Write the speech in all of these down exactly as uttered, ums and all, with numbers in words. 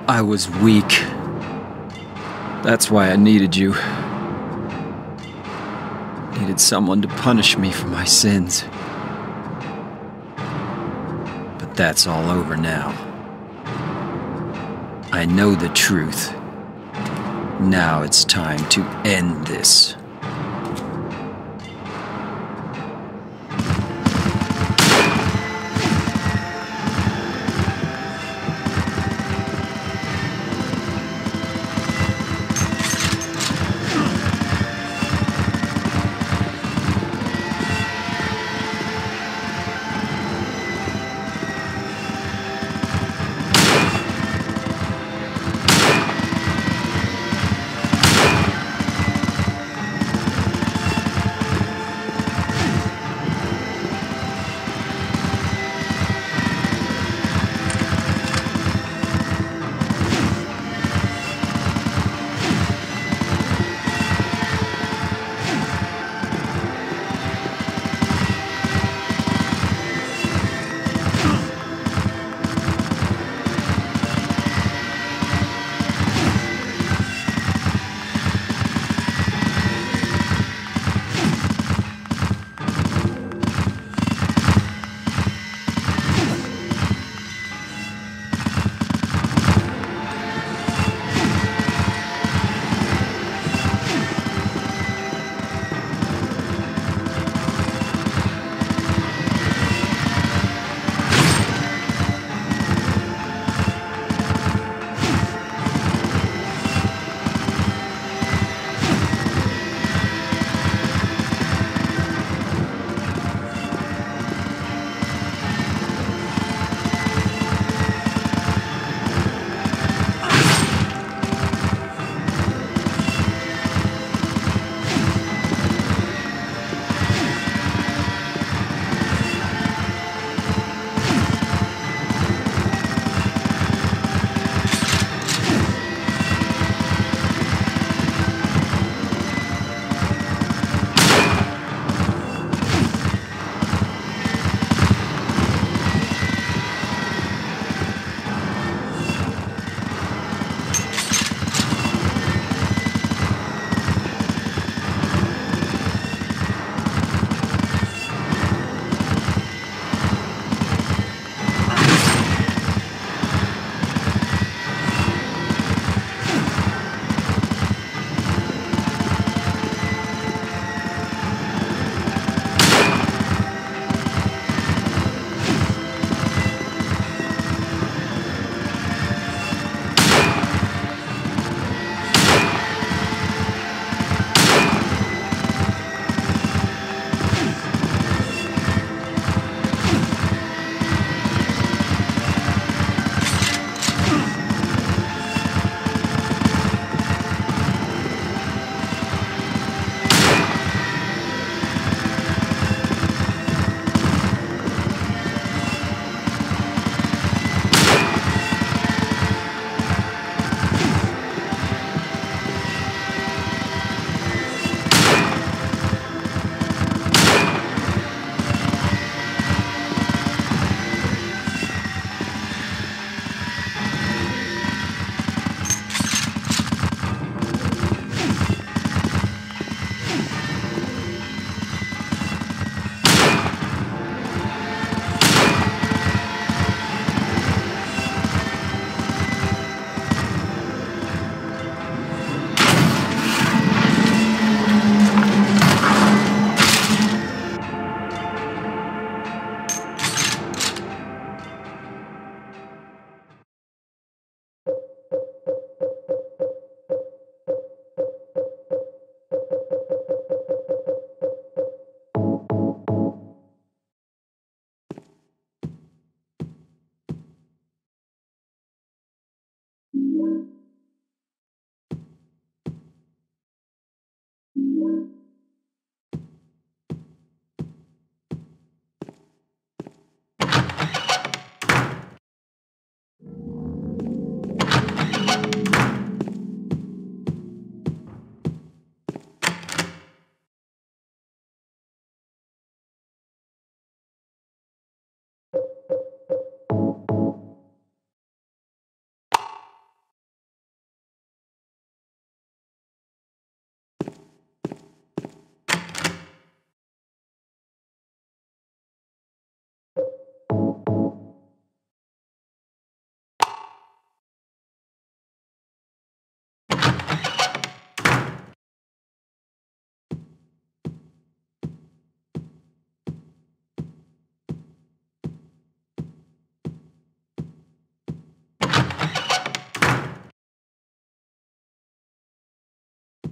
I was weak. That's why I needed you. Needed someone to punish me for my sins. But that's all over now. I know the truth. Now it's time to end this.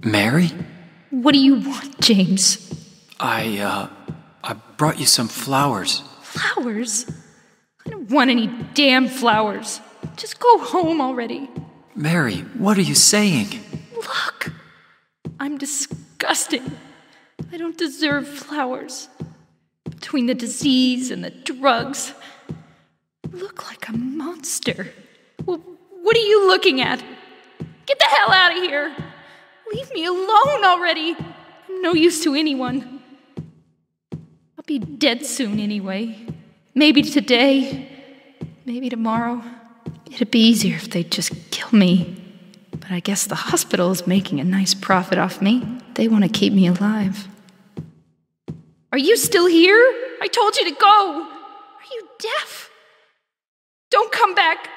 Mary? What do you want, James? I, uh, I brought you some flowers. Flowers? I don't want any damn flowers. Just go home already. Mary, what are you saying? Look, I'm disgusting. I don't deserve flowers. Between the disease and the drugs, I look like a monster. Well, what are you looking at? Get the hell out of here! Leave me alone already! I'm no use to anyone. I'll be dead soon anyway. Maybe today, maybe tomorrow. It'd be easier if they'd just kill me. But I guess the hospital is making a nice profit off me. They want to keep me alive. Are you still here? I told you to go! Are you deaf? Don't come back!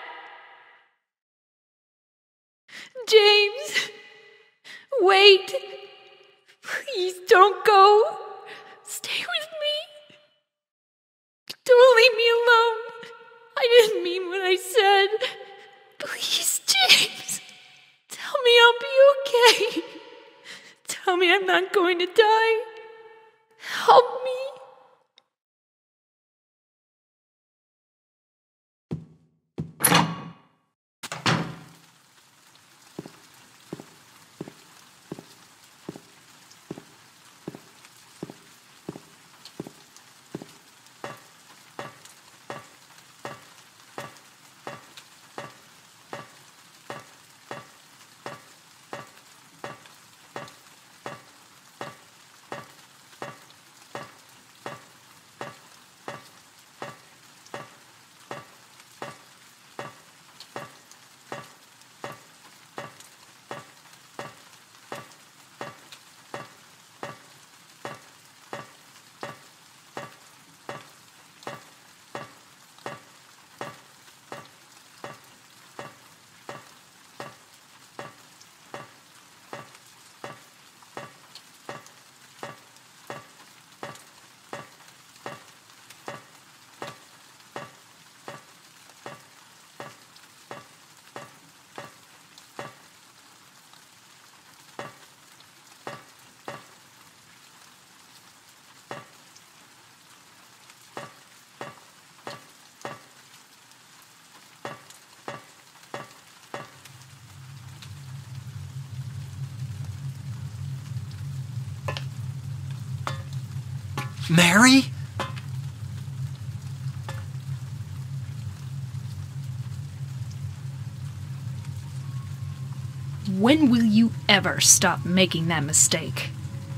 James! Wait! Please don't go! Stay with me! Don't leave me alone! I didn't mean what I said! Please, James! Tell me I'll be okay! Tell me I'm not going to die! Help me! Mary? When will you ever stop making that mistake?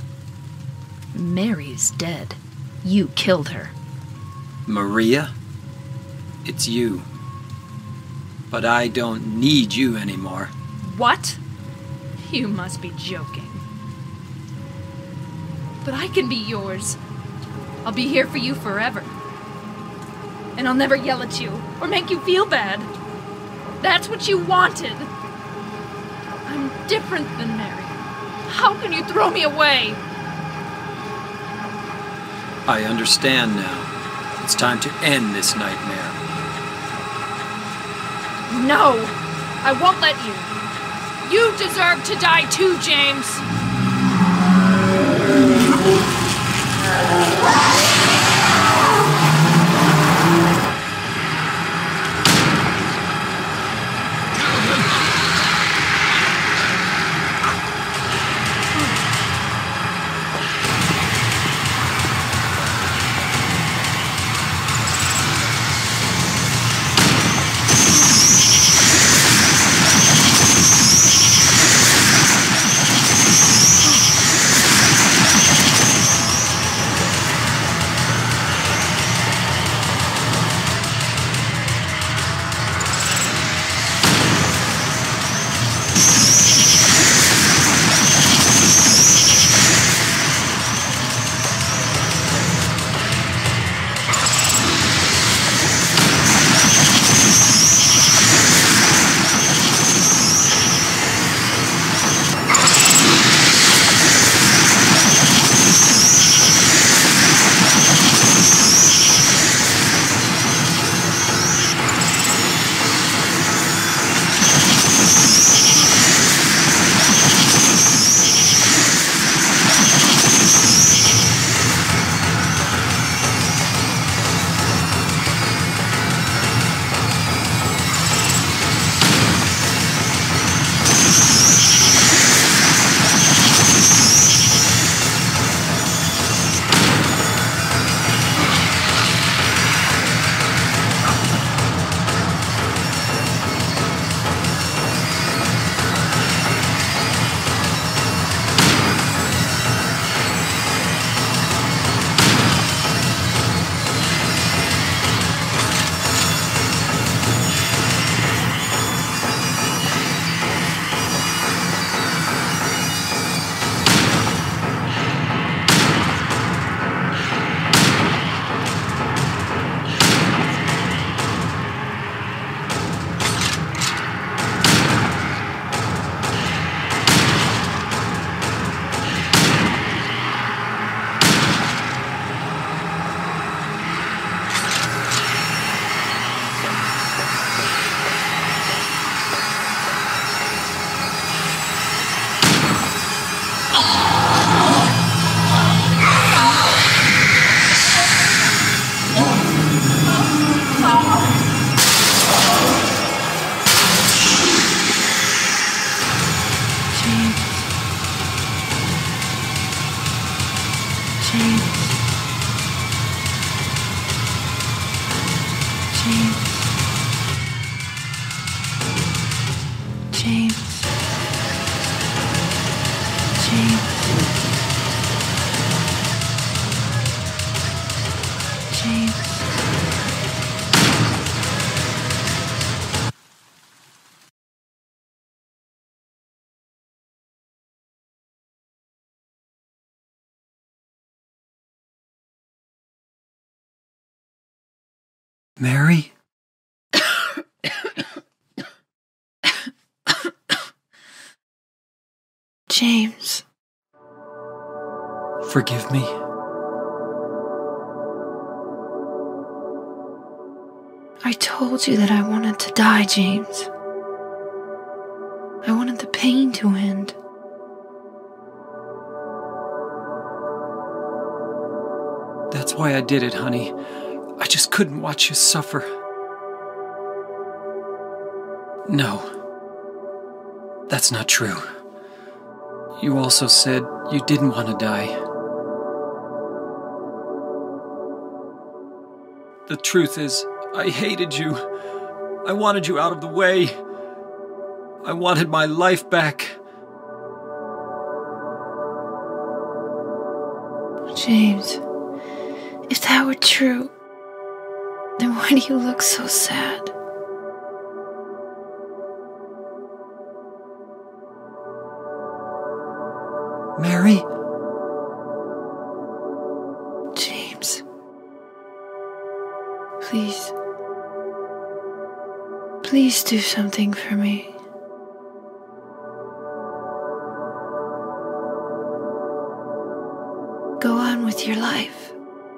Mary's dead. You killed her. Maria? It's you. But I don't need you anymore. What? You must be joking. But I can be yours. I'll be here for you forever. And I'll never yell at you or make you feel bad. That's what you wanted. I'm different than Mary. How can you throw me away? I understand now. It's time to end this nightmare. No! I won't let you. You deserve to die too, James. James. James. James. Mary? James. Forgive me. I told you that I wanted to die, James. I wanted the pain to end. That's why I did it, honey. I just couldn't watch you suffer. No. That's not true. You also said you didn't want to die. The truth is, I hated you. I wanted you out of the way. I wanted my life back. James, if that were true, then why do you look so sad? Mary? James. Please. Please do something for me. Go on with your life.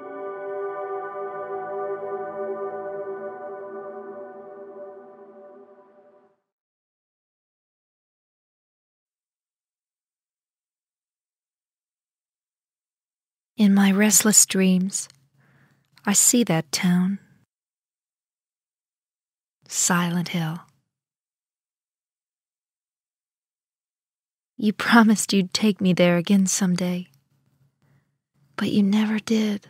In my restless dreams, I see that town. Silent Hill. You promised you'd take me there again someday, but you never did.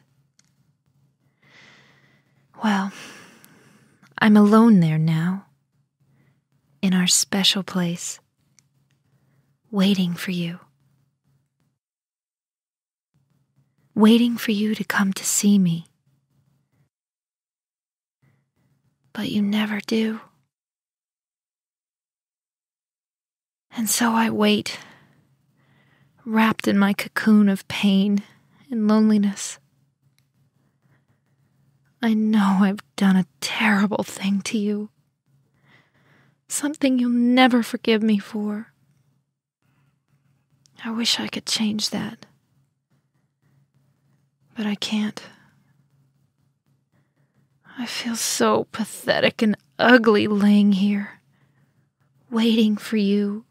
Well, I'm alone there now, in our special place, waiting for you. Waiting for you to come to see me. But you never do. And so I wait, wrapped in my cocoon of pain and loneliness. I know I've done a terrible thing to you, something you'll never forgive me for. I wish I could change that. But I can't. I feel so pathetic and ugly laying here, waiting for you.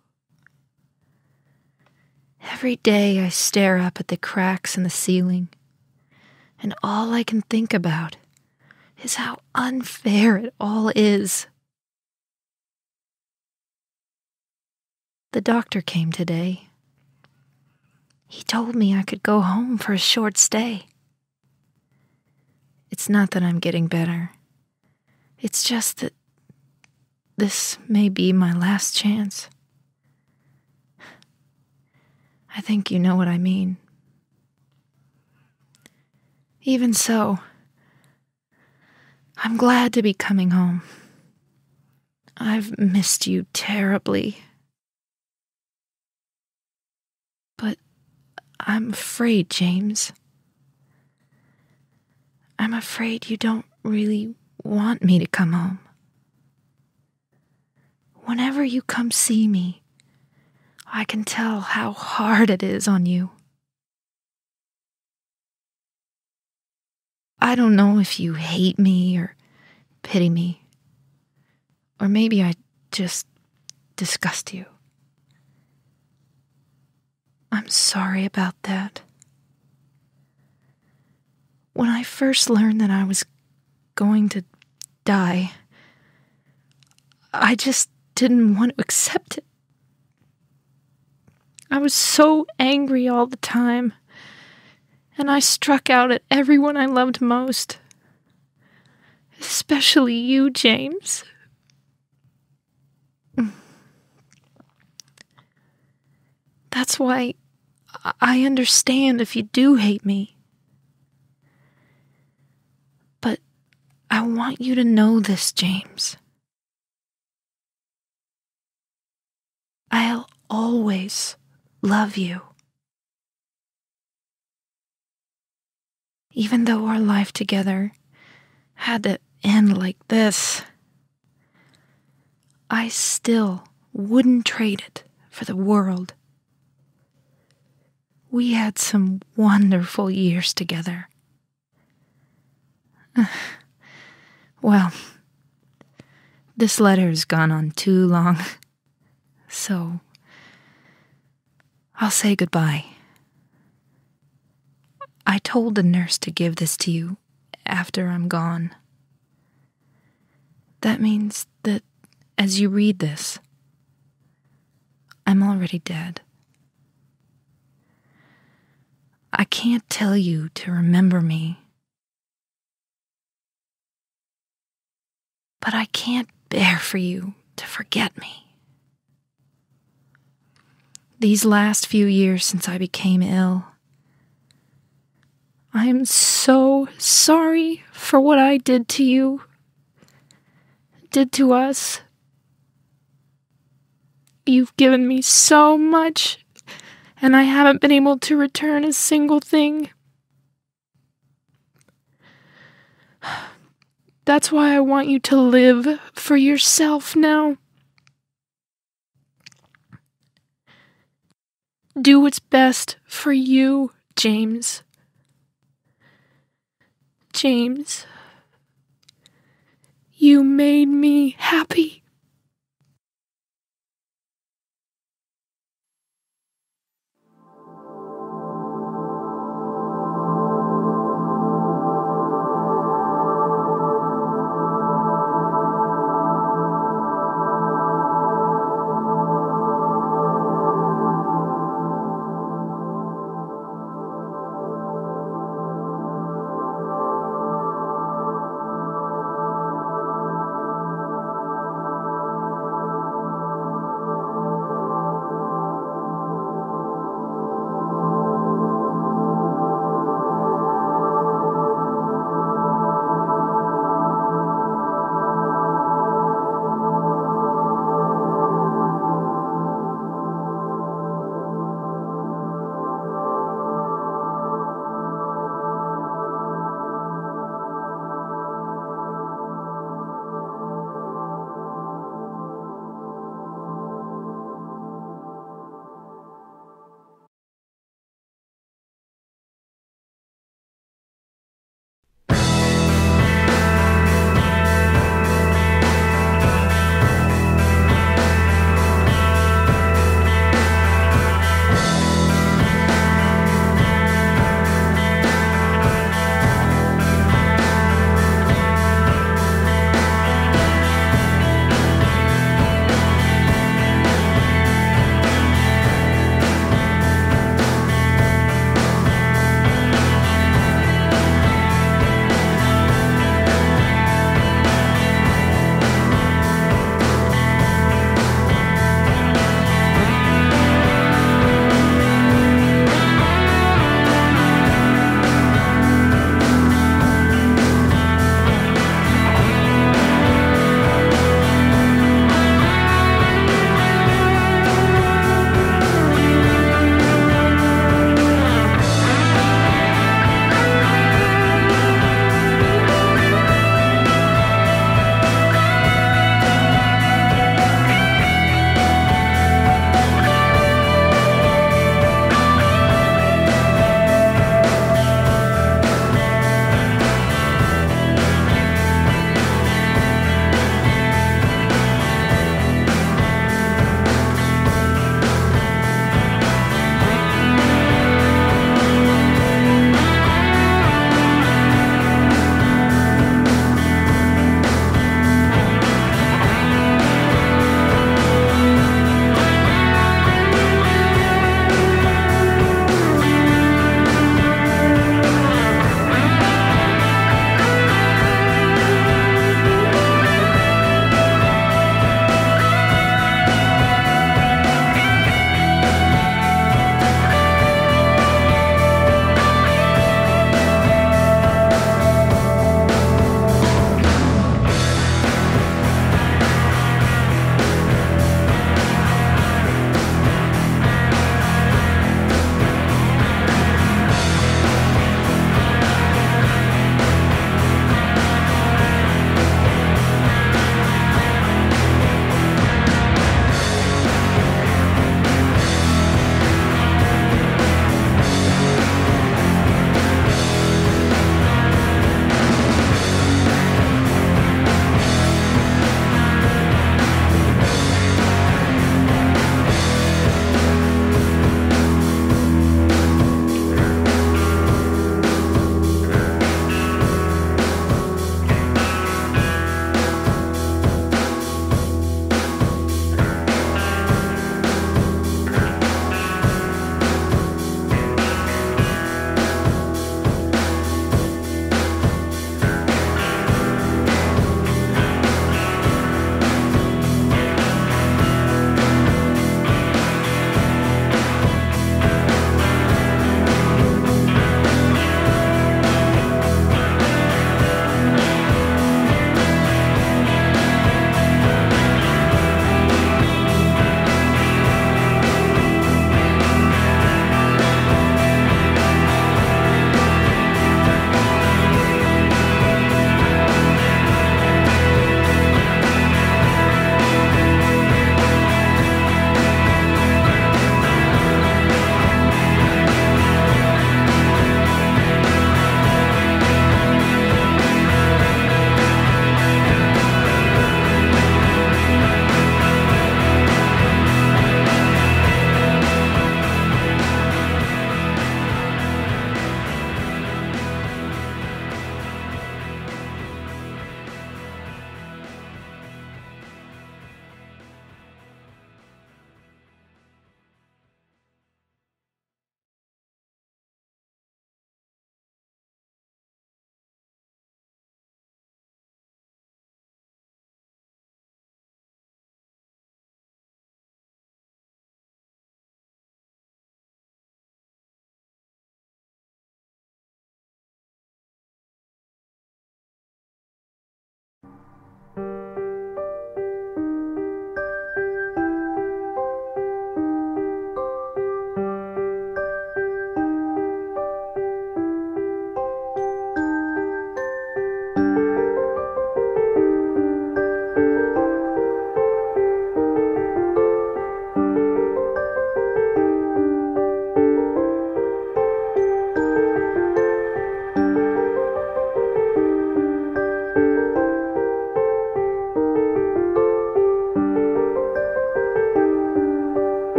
Every day I stare up at the cracks in the ceiling, and all I can think about is how unfair it all is. The doctor came today. He told me I could go home for a short stay. It's not that I'm getting better. It's just that this may be my last chance. I think you know what I mean. Even so, I'm glad to be coming home. I've missed you terribly. But I'm afraid, James. I'm afraid you don't really want me to come home. Whenever you come see me, I can tell how hard it is on you. I don't know if you hate me or pity me, or maybe I just disgust you. I'm sorry about that. When I first learned that I was going to die, I just didn't want to accept it. I was so angry all the time, and I struck out at everyone I loved most, especially especially you, James. That's why I understand if you do hate me. But I want you to know this, James. I'll always love you. Even though our life together had to end like this, I still wouldn't trade it for the world. We had some wonderful years together. Well, this letter has gone on too long, so I'll say goodbye. I told the nurse to give this to you after I'm gone. That means that as you read this, I'm already dead. I can't tell you to remember me, but I can't bear for you to forget me. These last few years since I became ill, I am so sorry for what I did to you, did to us. You've given me so much, and I haven't been able to return a single thing. That's why I want you to live for yourself now. Do what's best for you, James. James, you made me happy.